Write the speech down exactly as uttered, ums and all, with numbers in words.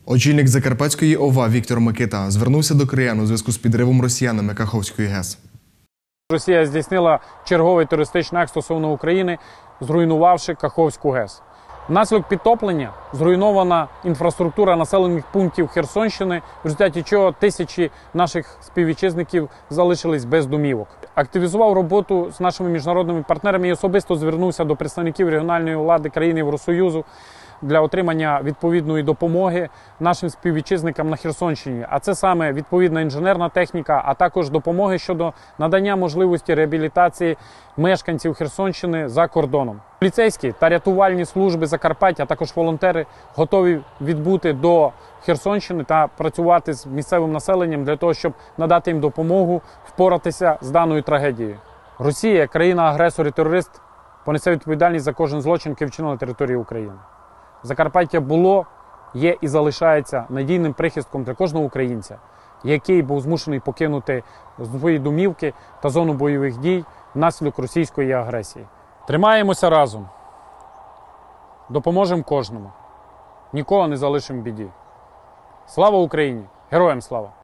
Очільник Закарпатської ОВА Віктор Микита звернувся до киян у зв'язку з підривом росіянами Каховської ГЕС. Росія здійснила черговий терористичний акт стосовно України, зруйнувавши Каховську ГЕС. Внаслідок підтоплення зруйнована інфраструктура населених пунктів Херсонщини, в результаті чого тисячі наших співвітчизників залишились без домівок. Активізував роботу з нашими міжнародними партнерами і особисто звернувся до представників регіональної влади країн Євросоюзу для отримання відповідної допомоги нашим співвітчизникам на Херсонщині. А це саме відповідна інженерна техніка, а також допомоги щодо надання можливості реабілітації мешканців Херсонщини за кордоном. Поліцейські та рятувальні служби Закарпаття, а також волонтери готові відбути до Херсонщини та працювати з місцевим населенням для того, щоб надати їм допомогу впоратися з даною трагедією. Росія, країна-агресор і терорист, понесе відповідальність за кожен злочин, який вчинено на території України. Закарпаття було, є і залишається надійним прихистком для кожного українця, який був змушений покинути свої домівки та зону бойових дій внаслідок російської агресії. Тримаємося разом, допоможемо кожному, нікого не залишимо в біді. Слава Україні! Героям слава!